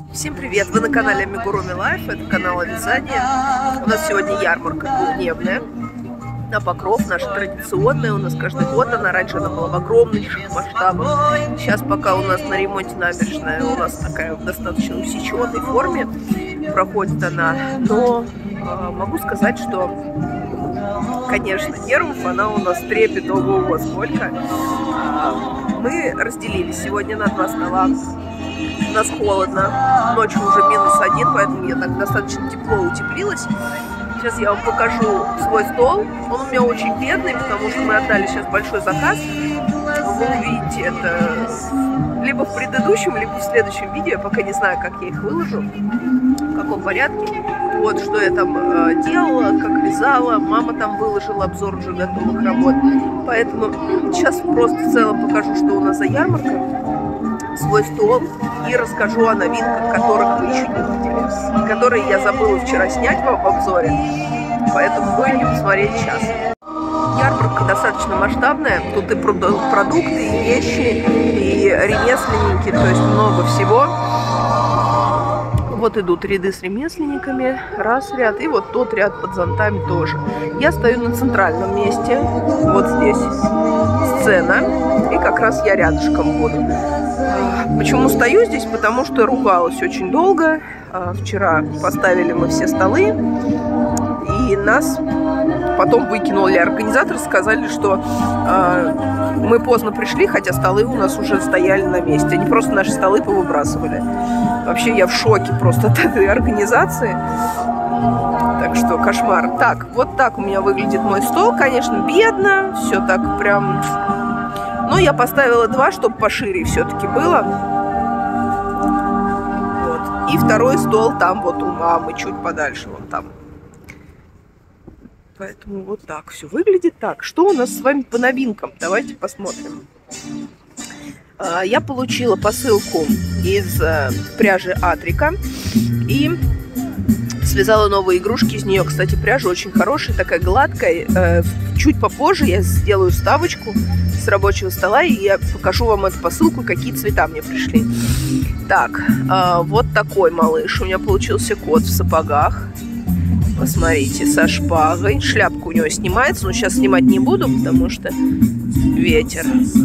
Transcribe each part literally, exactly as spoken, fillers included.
Всем привет! Вы на канале Amigurumi Life, это канал о вязании. У нас сегодня ярмарка двухдневная на Покров, наша традиционная, у нас каждый год она, раньше она была в огромнейших масштабах. Сейчас пока у нас на ремонте набережная, у нас такая в достаточно усеченной форме проходит она, но э, могу сказать, что, конечно, нервов она у нас трепет, ого-го, сколько. Мы разделились сегодня на два стола. У нас холодно, ночью уже минус один, поэтому я так достаточно тепло утеплилась. Сейчас я вам покажу свой стол. Он у меня очень бедный, потому что мы отдали сейчас большой заказ. Вы увидите это либо в предыдущем, либо в следующем видео. Я пока не знаю, как я их выложу, в каком порядке. Вот, что я там э, делала, как вязала. Мама там выложила обзор уже готовых работ. Поэтому сейчас просто в целом покажу, что у нас за ярмарка, свой стол, и расскажу о новинках, которых вы еще не видели, которые я забыла вчера снять вам в обзоре, поэтому будете посмотреть сейчас. Ярмарка достаточно масштабная, тут и продукты, и вещи, и ремесленники, то есть много всего. Вот идут ряды с ремесленниками, раз ряд, и вот тот ряд под зонтами тоже. Я стою на центральном месте, вот здесь сцена, и как раз я рядышком буду. Почему стою здесь? Потому что ругалась очень долго. Вчера поставили мы все столы, и нас потом выкинули организаторы, сказали, что э, мы поздно пришли, хотя столы у нас уже стояли на месте. Они просто наши столы повыбрасывали. Вообще я в шоке просто от этой организации. Так что кошмар. Так, вот так у меня выглядит мой стол. Конечно, бедно, все так прям... Но я поставила два, чтобы пошире все-таки было. Вот. И второй стол там вот у мамы, чуть подальше, вон там. Поэтому вот так все выглядит. Так, что у нас с вами по новинкам? Давайте посмотрим. Я получила посылку из пряжи Атрика и связала новые игрушки из нее. Кстати, пряжа очень хорошая, такая гладкая. Чуть попозже я сделаю вставочку с рабочего стола, и я покажу вам эту посылку, какие цвета мне пришли. Так, вот такой малыш. У меня получился кот в сапогах. Посмотрите, со шпагой. Шляпка у него снимается, но сейчас снимать не буду, потому что ветер.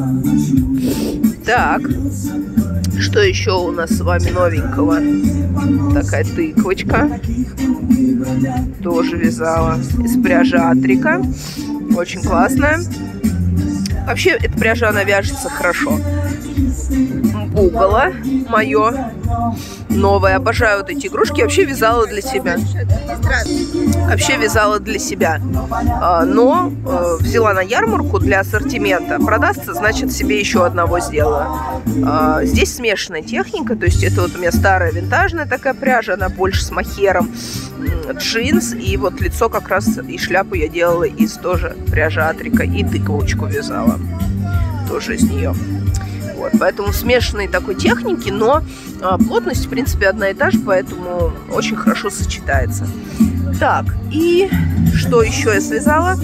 Так, что еще у нас с вами новенького? Такая тыквочка. Тоже вязала из пряжи Атрика. Очень классная. Вообще, эта пряжа, она вяжется хорошо. Пугало мое новое. Обожаю вот эти игрушки. Вообще вязала для себя. Вообще вязала для себя. Но взяла на ярмарку для ассортимента. Продастся, значит, себе еще одного сделала. Здесь смешанная техника. То есть это вот у меня старая винтажная такая пряжа. Она больше с мохером. Джинс. И вот лицо как раз и шляпу я делала из тоже пряжи Атрика. И тыковочку вязала. Тоже из нее. Вот, поэтому смешанной такой техники, но а, плотность, в принципе, одна и та же, поэтому очень хорошо сочетается. Так, и что еще я связала?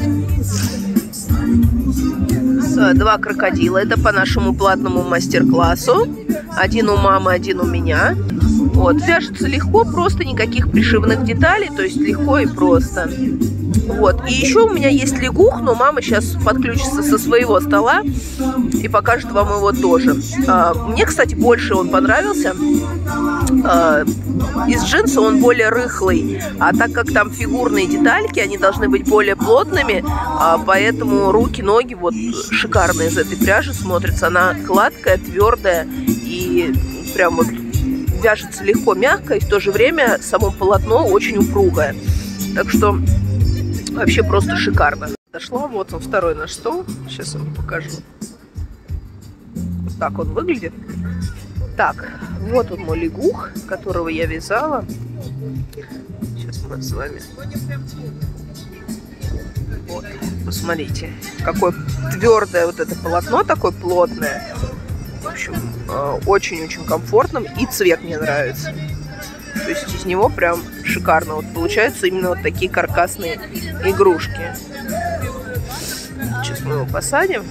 Два крокодила. Это по нашему платному мастер-классу. Один у мамы, один у меня. Вот, вяжется легко, просто никаких пришивных деталей, то есть легко и просто. Вот, и еще у меня есть лягух, но мама сейчас подключится со своего стола и покажет вам его тоже. А, мне, кстати, больше он понравился. А, из джинса он более рыхлый, а так как там фигурные детальки, они должны быть более плотными, а, поэтому руки, ноги вот шикарно из этой пряжи смотрятся. Она гладкая, твердая и прям вот вяжется легко, мягко, и в то же время само полотно очень упругое. Так что вообще просто шикарно. Дошла, вот он, второй наш стол. Сейчас вам покажу. Вот так он выглядит. Так, вот он мой лягух, которого я вязала. Сейчас мы с вами... Вот, посмотрите, какое твердое вот это полотно, такое плотное. В общем, очень-очень комфортным, и цвет мне нравится. То есть из него прям шикарно вот получаются именно вот такие каркасные игрушки. Сейчас мы его посадим.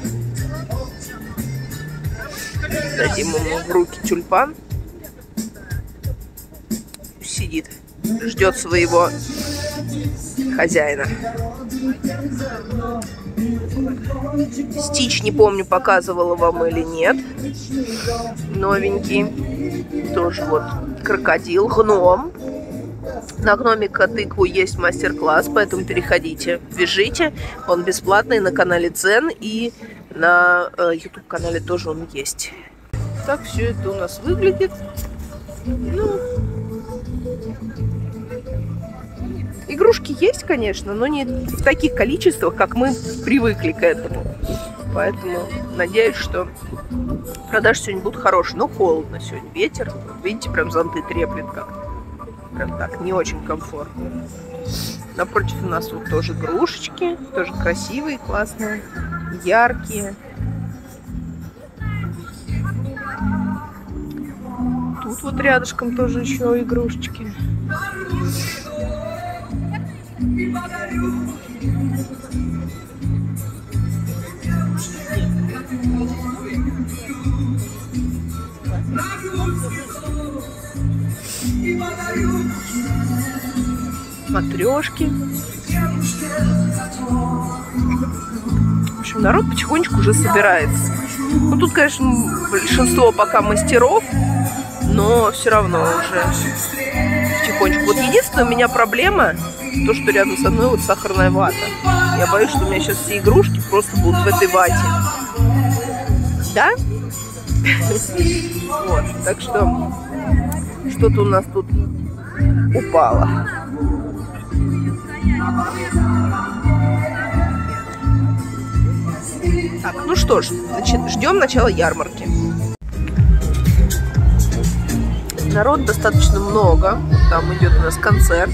Дадим ему в руки тюльпан. сидит, ждет своего хозяина. Стич, не помню, показывала вам или нет. Новенький. Тоже вот крокодил, гном. На гномика тыкву есть мастер-класс, поэтому переходите, вяжите. Он бесплатный на канале Дзен, и на э, YouTube-канале тоже он есть. Так все это у нас выглядит. Ну, игрушки есть, конечно, но не в таких количествах, как мы привыкли к этому. Поэтому надеюсь, что продажи сегодня будут хорошие. Но холодно сегодня, ветер. Видите, прям зонты треплет как. Прям так, не очень комфортно. Напротив у нас вот тоже игрушечки. Тоже красивые, классные, яркие. Тут вот рядышком тоже еще игрушечки. Матрешки. В общем, народ потихонечку уже собирается. Ну, тут, конечно, большинство пока мастеров, но все равно уже потихонечку. Вот единственная у меня проблема, то, что рядом со мной вот сахарная вата. Я боюсь, что у меня сейчас все игрушки просто будут в этой вате. Да? Вот, так что что-то у нас тут упало. Так, ну что ж, значит, ждем начала ярмарки. Народ достаточно много. Там идет у нас концерт.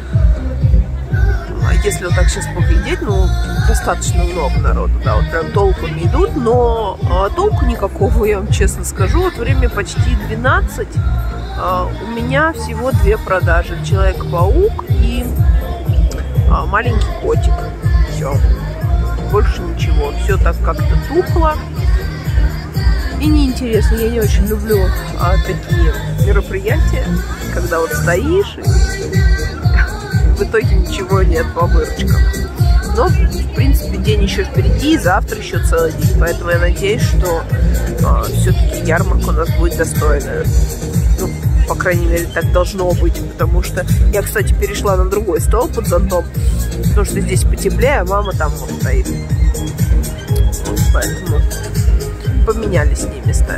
Если вот так сейчас поглядеть, ну, достаточно много народу. Да, вот прям толками идут, но а, толку никакого, я вам честно скажу. Вот время почти двенадцать. А, у меня всего две продажи. Человек-паук и а, маленький котик. Все. Больше ничего. Все так как-то тухло. И неинтересно. Я не очень люблю а, такие мероприятия, когда вот стоишь и в итоге ничего нет по выручкам. Но, в принципе, день еще впереди, и завтра еще целый день. Поэтому я надеюсь, что а, все-таки ярмарка у нас будет достойная. Ну, по крайней мере, так должно быть. Потому что я, кстати, перешла на другой стол под зонтом. Потому что здесь потеплее, а мама там вот стоит. Вот, поэтому поменялись с ней местами.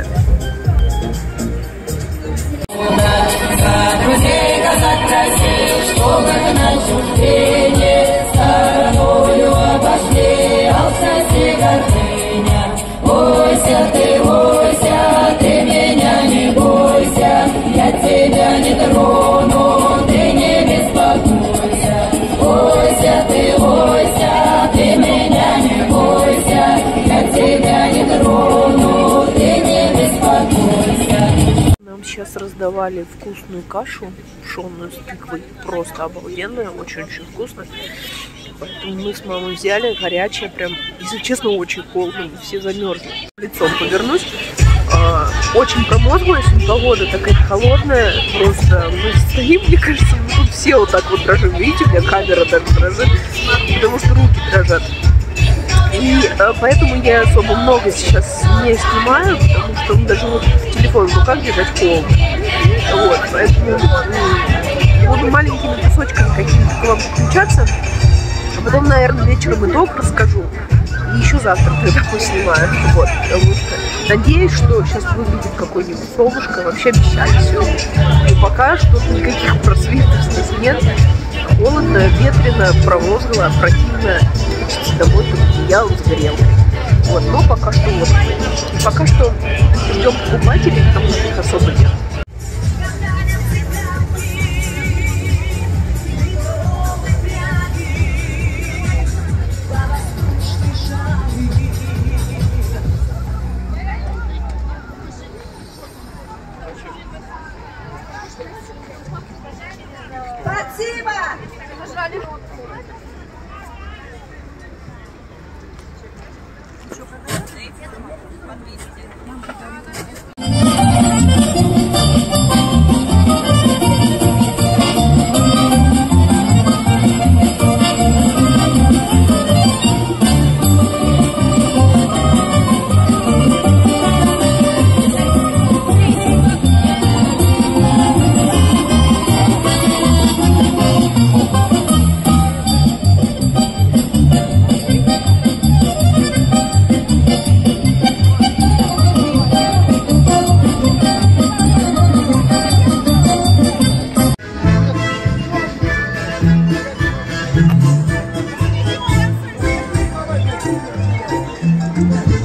Друзей казак просил, чтобы к начуждению стороною обошли, алчность гордыня. Бойся ты, бойся, ты меня не бойся, я тебя не трону, ты не беспокойся. Бойся ты, бойся, ты меня не бойся, я тебя не трону, ты не беспокойся. Нам сейчас раздавали вкусную кашу, пшённую с тыквой, просто обалденная, очень-очень вкусно. Поэтому мы с мамой взяли, горячая, прям, если честно, очень холодно, мы все замерзли. Лицом повернусь. А, очень промозглая, сегодня погода такая холодная, просто мы стоим, мне кажется, мы тут все вот так вот дрожим, видите, у меня камера даже дрожит, потому что руки дрожат. И э, поэтому я особо много сейчас не снимаю, потому что ну, даже вот телефон в руках держать холодно. Вот, поэтому э, буду маленькими кусочками какими-то к вам подключаться, а потом, наверное, вечером итог расскажу. И еще завтра тогда поснимаю. Вот, потому что надеюсь, что сейчас выглядит какое-нибудь солнышко. Вообще обещали сегодня. Но пока что никаких просветов здесь нет. Холодно, ветрено, промозгло, противно. Хочется домой под одеялом с грелкой. Вот, но пока что вот. Пока что ждем покупателей, потому что их особо нет. Спасибо! Что,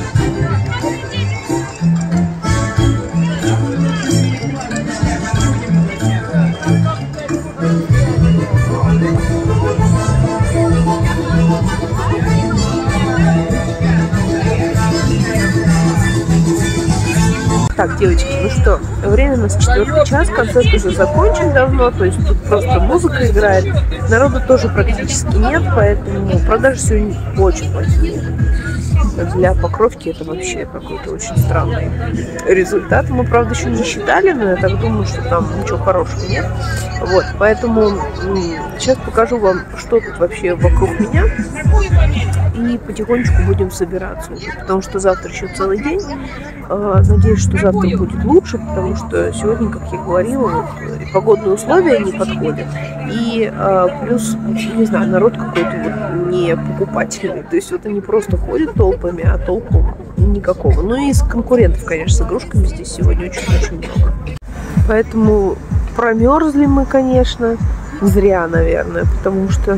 Так, девочки, ну что, время у нас четвертый час, концерт уже закончен давно, то есть тут просто музыка играет, народу тоже практически нет, поэтому продажи сегодня очень плохие. Для Покровки это вообще какой-то очень странный результат. Мы, правда, еще не считали, но я так думаю, что там ничего хорошего нет. Вот, поэтому сейчас покажу вам, что тут вообще вокруг меня. И потихонечку будем собираться уже, потому что завтра еще целый день. Надеюсь, что завтра будет лучше, потому что сегодня, как я говорила, вот, погодные условия не подходят. И плюс, не знаю, народ какой-то вот не покупательный. То есть вот они просто ходят толпами, а толку никакого. Ну и из конкурентов, конечно, с игрушками здесь сегодня очень-очень много. Поэтому промерзли мы, конечно, зря, наверное, потому что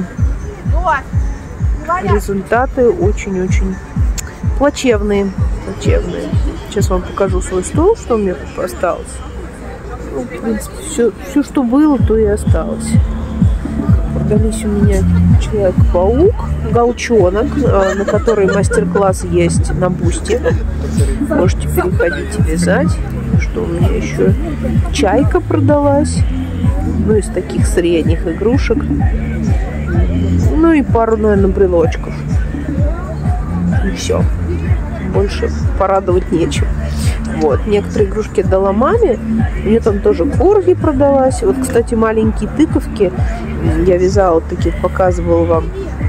результаты очень-очень плачевные. плачевные. Сейчас вам покажу свой стол, что у меня тут осталось. Ну, в принципе, все, все, что было, то и осталось. Продались у меня Человек-паук, Голчонок, на который мастер-класс есть на Бусти. Можете переходить и вязать. Что у меня еще? Чайка продалась. Ну, из таких средних игрушек. Ну и пару, наверное, брелочков. И все. Больше порадовать нечем. Вот. Некоторые игрушки дала маме. Мне там тоже корги продалась. Вот, кстати, маленькие тыковки. Я вязала вот таких, показывала вам.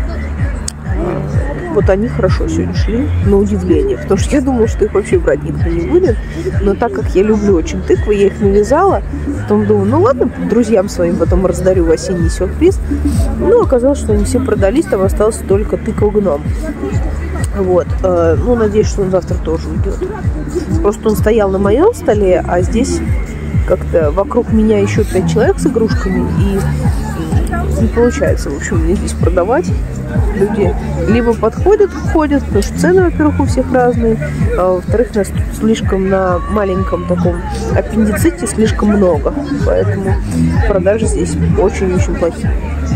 Вот они хорошо сегодня шли, на удивление. Потому что я думала, что их вообще брать никто не будет. Но так как я люблю очень тыквы, я их навязала. Потом думаю, ну ладно, друзьям своим потом раздарю в осенний сюрприз. Ну, оказалось, что они все продались. Там остался только тыква-гном. Вот. Ну, надеюсь, что он завтра тоже уйдет. Просто он стоял на моем столе, а здесь как-то вокруг меня еще пять человек с игрушками. И не получается, в общем, мне здесь продавать. Люди либо подходят, входят, потому что цены, во-первых, у всех разные, а во-вторых, нас тут слишком на маленьком таком аппендиците слишком много, поэтому продажи здесь очень-очень плохие.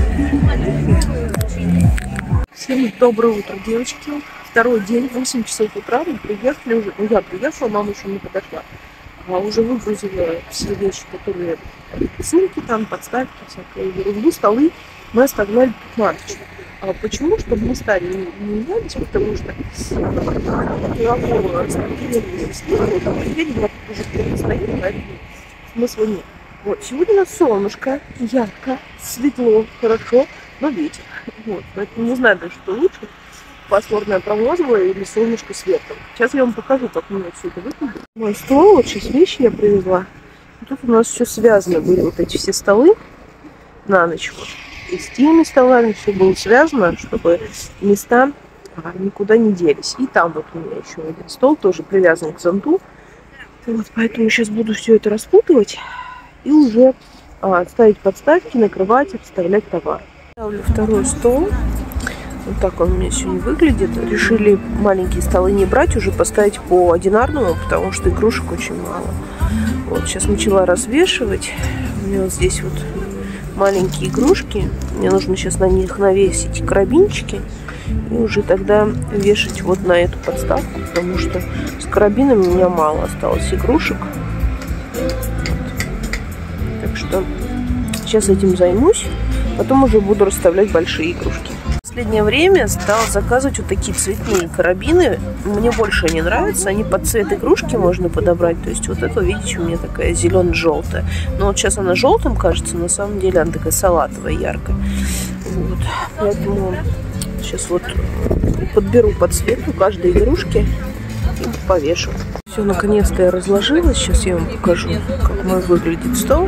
Всем доброе утро, девочки. Второй день, восемь часов утра, мы приехали уже, ну я приехала, мама еще не подошла. А уже выгрузила все вещи, которые сумки, там, подставки, всякие ерунду, столы мы оставляли пятнадцать. А почему? Чтобы мы стали не, не менялись, потому что мирового распределения уже стоит, поэтому смысла нет. Вот, сегодня у нас солнышко, ярко, светло, хорошо, но ветер. Вот, поэтому не знаю даже, что лучше, пасмурное промозглое или солнышко светлым. Сейчас я вам покажу, как у меня все это выглядит. Мой стол, вот сейчас вещи я привезла. И тут у нас все связано были, вот эти все столы на ночь. Вот. И с теми столами все было связано, чтобы места никуда не делись. И там вот у меня еще один стол, тоже привязан к зонту. Вот, поэтому сейчас буду все это распутывать и уже а, ставить подставки, накрывать, обставлять товар. Ставлю второй стол. Вот так он у меня сегодня выглядит. Решили маленькие столы не брать, уже поставить по одинарному, потому что игрушек очень мало. Вот, сейчас начала развешивать. У меня вот здесь вот маленькие игрушки. Мне нужно сейчас на них навесить карабинчики. И уже тогда вешать вот на эту подставку, потому что с карабинами у меня мало осталось игрушек. Вот. Так что сейчас этим займусь. Потом уже буду расставлять большие игрушки. В последнее время стала заказывать вот такие цветные карабины. Мне больше они нравятся. Они под цвет игрушки можно подобрать. То есть вот это, видите, у меня такая зелено-желтая. Но вот сейчас она желтым кажется. На самом деле она такая салатовая, яркая. Вот. Поэтому сейчас вот подберу под цвет у каждой игрушки и повешу. Все, наконец-то я разложилась. Сейчас я вам покажу, как мой выглядит стол.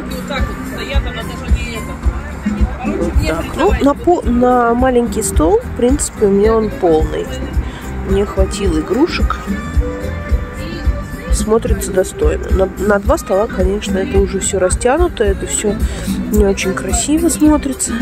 Вот так. Ну, на, по на маленький стол, в принципе, у меня он полный. Мне хватило игрушек. Смотрится достойно. На, на два стола, конечно, это уже все растянуто. Это все не очень красиво смотрится.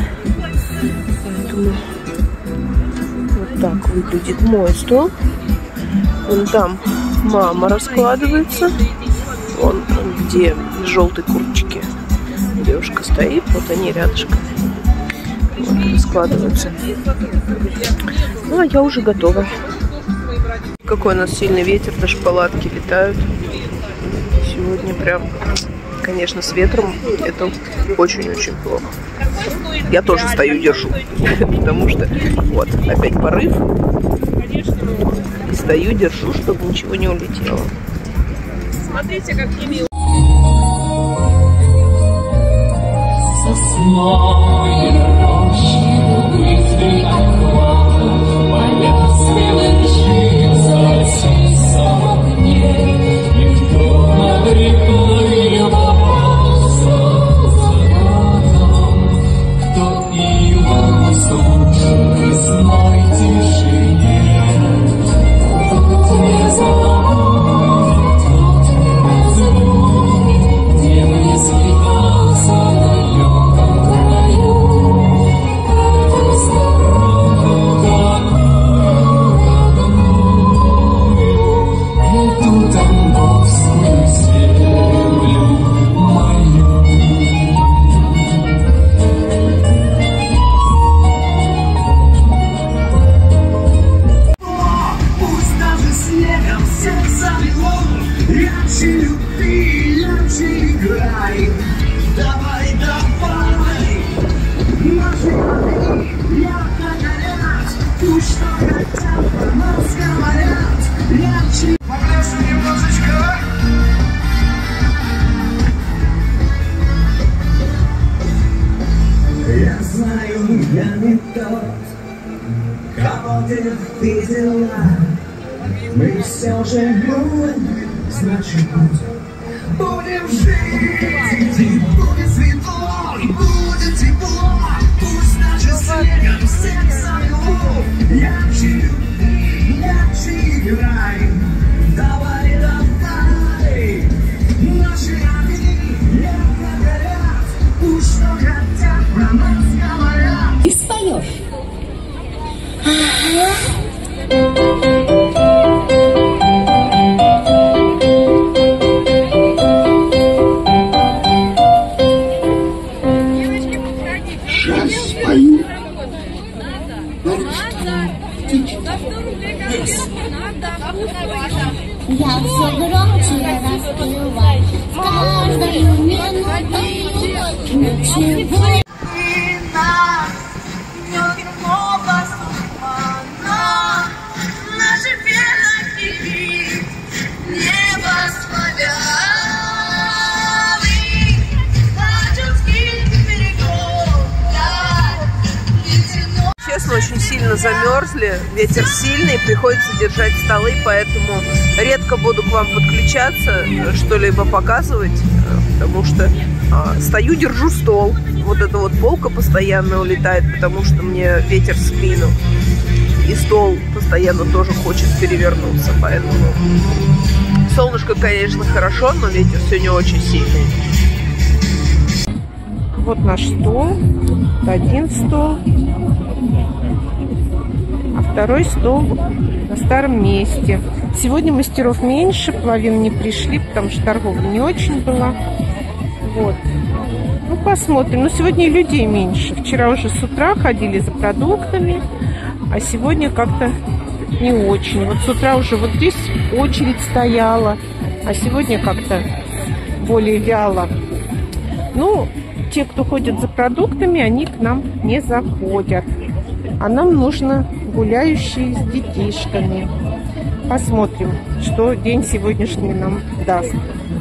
Поэтому вот так выглядит мой стол. Вон там мама раскладывается. Вон где в желтой курточке девушка стоит. Вот они рядышком. Вот, раскладываются. Ну, а я уже готова. Какой у нас сильный ветер, даже палатки летают. Сегодня прям, конечно, с ветром это очень-очень плохо. Я тоже стою, держу, потому что вот опять порыв. И стою, держу, чтобы ничего не улетело. Смотрите, какие милые. Я знаю, я не тот, кого ты видела. Мы все живем, значит будем жить. И будет светло, и будет тепло. Пусть даже снегом сердце его. Ярче люби, ярче играй. Давай, давай. Наши огни ярко горят. Пусть что хотят про нас говорят. И споешь. Сейчас спою. Я все громче распеваю, с каждой минутой ничего. Честно, очень сильно замерзли, ветер сильный, приходится держать столы, поэтому редко буду к вам подключаться, что-либо показывать, потому что а, стою, держу стол. Вот эта вот полка постоянно улетает, потому что мне ветер в спину. И стол постоянно тоже хочет перевернуться, поэтому солнышко, конечно, хорошо, но ветер сегодня очень сильный. Вот наш стол, один стол. А второй стол на старом месте. Сегодня мастеров меньше, половина не пришли, потому что торговля не очень была. Вот. Ну, посмотрим. Но сегодня и людей меньше. Вчера уже с утра ходили за продуктами, а сегодня как-то не очень. Вот с утра уже вот здесь очередь стояла, а сегодня как-то более вяло. Ну, те, кто ходит за продуктами, они к нам не заходят. А нам нужно гуляющие с детишками. Посмотрим, что день сегодняшний нам даст.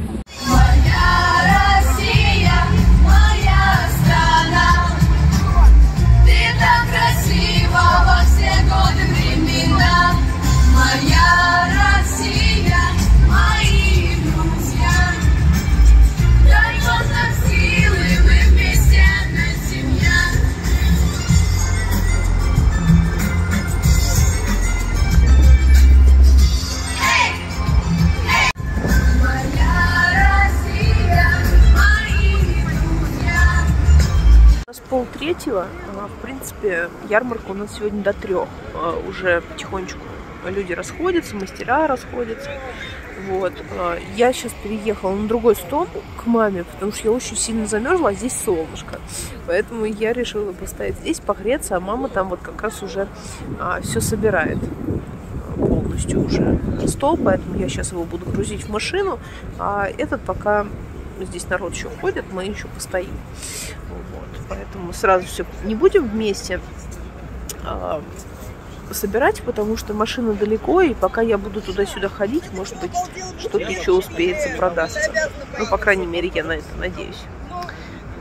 Пол третьего, в принципе, ярмарка у нас сегодня до трех уже потихонечку люди расходятся, мастера расходятся. Вот. Я сейчас переехала на другой стол к маме, потому что я очень сильно замерзла, а здесь солнышко. Поэтому я решила поставить здесь, погреться, а мама там вот как раз уже а, все собирает полностью уже стол, поэтому я сейчас его буду грузить в машину, а этот пока здесь народ еще ходит, мы еще постоим. Вот. Поэтому сразу все не будем вместе а, собирать, потому что машина далеко, и пока я буду туда-сюда ходить, может быть, что-то еще успеется продастся. Ну, по крайней мере, я на это надеюсь. Вот.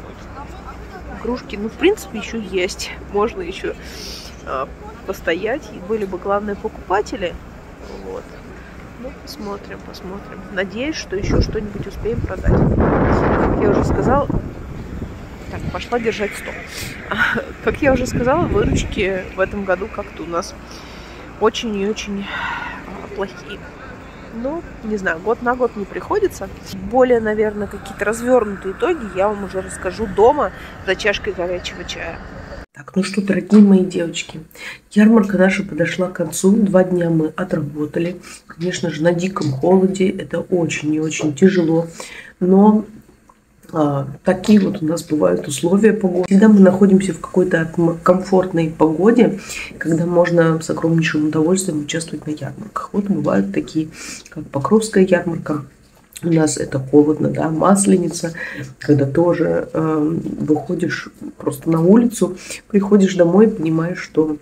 Игрушки, ну, в принципе, еще есть. Можно еще а, постоять, и были бы главные покупатели. Вот. Ну, посмотрим, посмотрим. Надеюсь, что еще что-нибудь успеем продать. Как я уже сказала... Так, пошла держать стол. Как я уже сказала, выручки в этом году как-то у нас очень и очень плохие. Ну, не знаю, год на год не приходится. Более, наверное, какие-то развернутые итоги я вам уже расскажу дома за чашкой горячего чая. Так, ну что, дорогие мои девочки, ярмарка наша подошла к концу. Два дня мы отработали. Конечно же, на диком холоде. Это очень и очень тяжело. Но... А, такие вот у нас бывают условия погоды. Всегда мы находимся в какой-то комфортной погоде, когда можно с огромнейшим удовольствием участвовать на ярмарках. Вот бывают такие, как Покровская ярмарка. У нас это холодно, да, Масленица, когда тоже э, выходишь просто на улицу, приходишь домой и понимаешь, что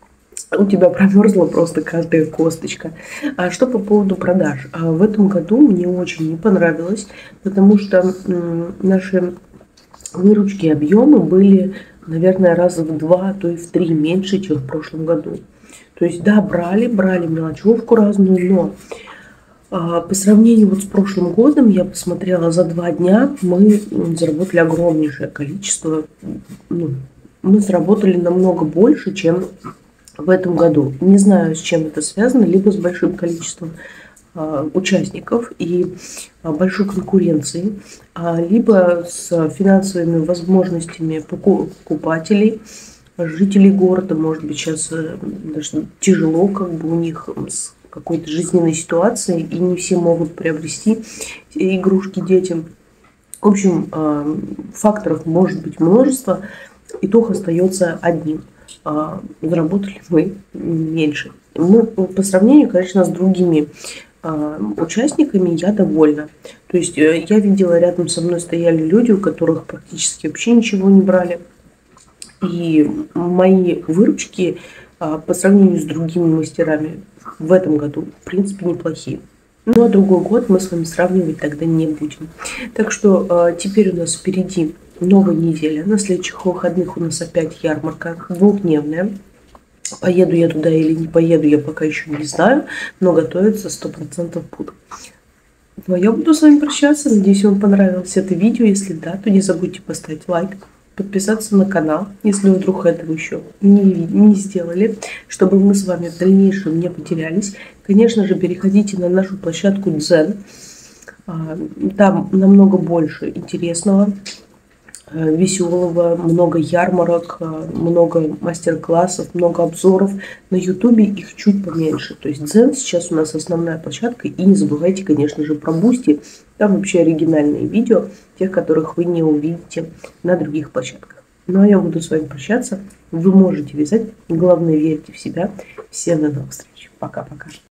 у тебя промерзла просто каждая косточка. А что по поводу продаж? А в этом году мне очень не понравилось, потому что наши выручки, объемы были, наверное, раза в два, то и в три меньше, чем в прошлом году. То есть, да, брали, брали мелочевку разную, но а, по сравнению вот с прошлым годом, я посмотрела, за два дня мы заработали огромнейшее количество. Ну, мы заработали намного больше, чем в этом году. Не знаю, с чем это связано, либо с большим количеством а, участников и а, большой конкуренции, а, либо с финансовыми возможностями покупателей, жителей города. Может быть, сейчас даже тяжело как бы у них с какой-то жизненной ситуацией, и не все могут приобрести игрушки детям. В общем, а, факторов может быть множество, итог остается одним. Заработали мы меньше. Ну, по сравнению, конечно, с другими а, участниками я довольна. То есть я видела, рядом со мной стояли люди, у которых практически вообще ничего не брали. И мои выручки а, по сравнению с другими мастерами в этом году, в принципе, неплохие. Ну, а другой год мы с вами сравнивать тогда не будем. Так что а, теперь у нас впереди новая неделя. На следующих выходных у нас опять ярмарка двухдневная. Поеду я туда или не поеду, я пока еще не знаю, но готовиться сто процентов буду. Ну, а я буду с вами прощаться. Надеюсь, вам понравилось это видео. Если да, то не забудьте поставить лайк, подписаться на канал, если вы вдруг этого еще не, не сделали, чтобы мы с вами в дальнейшем не потерялись. Конечно же, переходите на нашу площадку Дзен. Там намного больше интересного, веселого, много ярмарок, много мастер-классов, много обзоров. На ютубе их чуть поменьше. То есть Дзен сейчас у нас основная площадка. И не забывайте, конечно же, про Бусти. Там вообще оригинальные видео, тех, которых вы не увидите на других площадках. Ну а я буду с вами прощаться. Вы можете вязать. Главное, верьте в себя. Всем до новых встреч. Пока-пока.